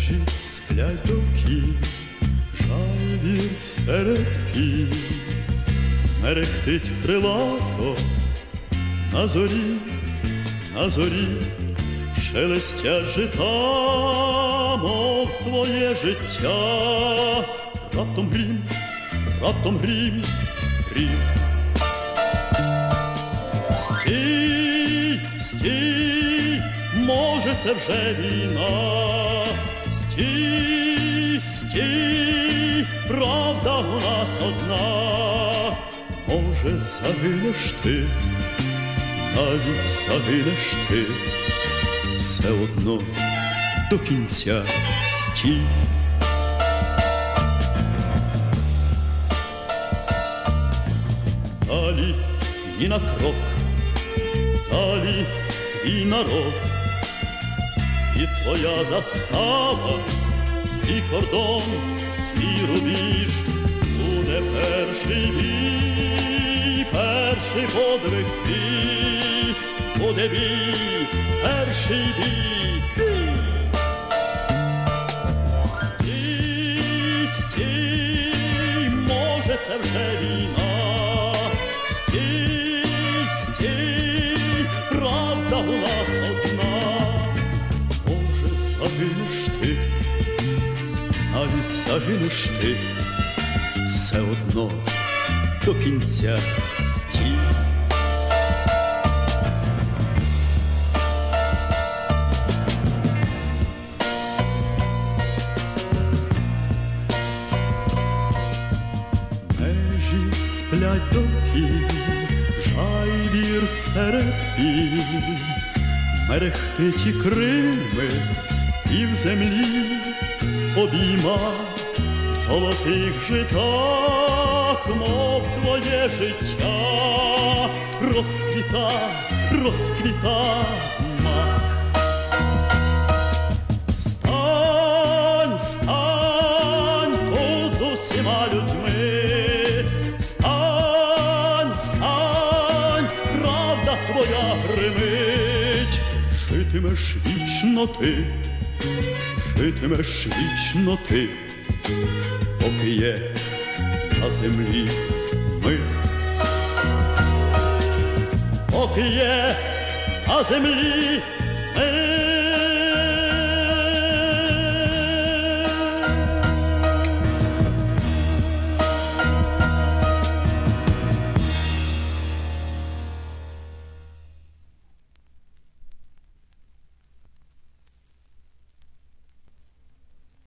Межі сплять довкіль, жайвір серед піль, мерехтить крилато на зорі, шелестять жита, мов твоє життя. Раптом грім, грім. Стій, стій, може це вже війна. Стій, стій, правда у нас одна. Може загинеш ти, навіть загинеш ти, все одно до кінця стій. Далі ні на крок, далі твій народ, і твоя застава, і кордон, твій рубіж. Буде перший бій, перший подвиг твій, буде бій, перший бій. Стій, стій, може це вже війна. Стій, стій, правда у нас одна. Може загинеш ти, навіть загинеш ти, все одно до кінця стій. Межі сплять довкіль, жайвір серед піль, мерехтить і крильми пів землі обійма. Золотих житах, мов твоє життя, розквіта, розквіта мак. Стань, стань тут з усіма людьми, стань, стань, правда твоя гримить. Житимеш вічно ти, житимеш вічно ти, поки є на землі ми. Поки є на землі